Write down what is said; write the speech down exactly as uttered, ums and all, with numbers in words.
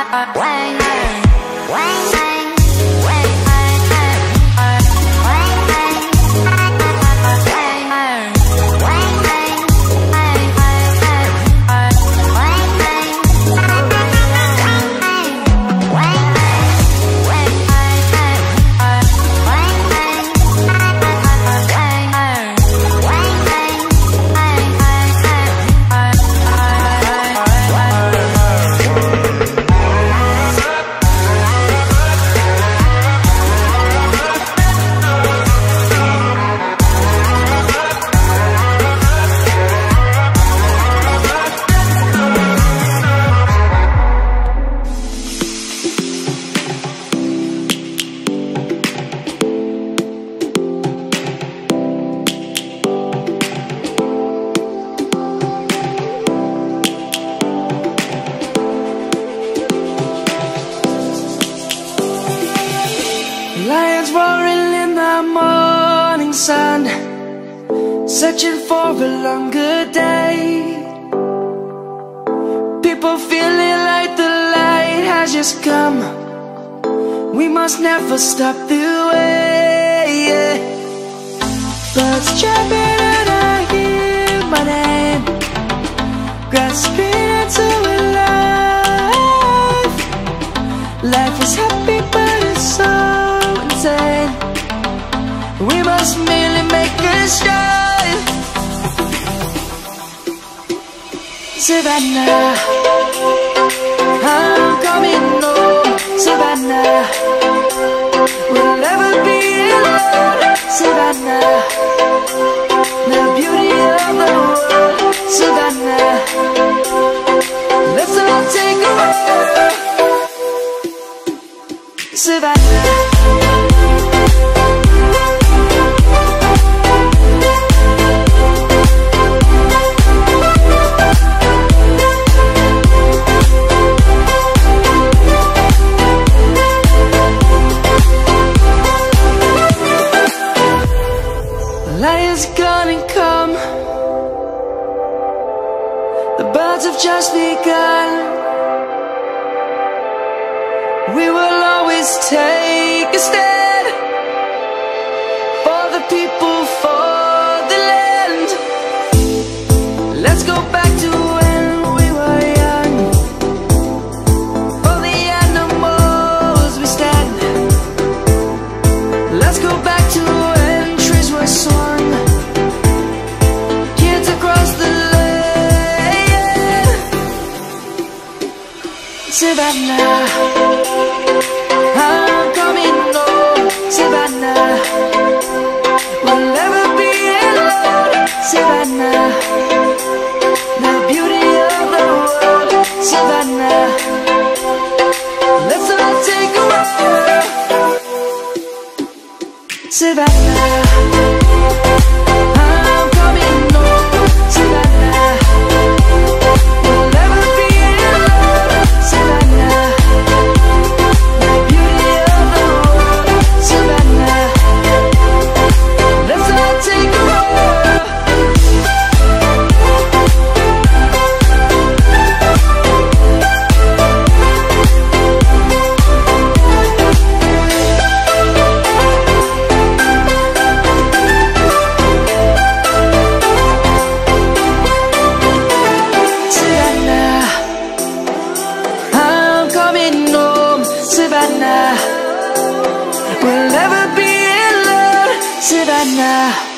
Lions roaring in the morning sun, searching for a longer day. People feeling like the light has just come. We must never stop the way. Birds chirping and I hear my name, grasping into a life. Life is happy but it's so insane. We must merely make a start. Savannah, I'm coming home. Savannah, we'll never be alone. Savannah, the beauty of the world. Savannah, let's all take a walk. Savannah, lion's gonna come. The birds have just begun. We will always take a stand for the people, for the land. Let's go back to when we were young. For the animals we stand. Let's go back to when trees were swung, kids across the land. Savannah, I'm coming home. Savannah, we'll never be alone. Savannah, the beauty of the world. Savannah, let's all take a walk. Savannah, I'm coming home. Savannah, we'll never be alone. Savannah, the beauty of the world. Savannah, let's all take a walk. Savannah, I'm coming home. Savannah, we'll never be alone. Savannah.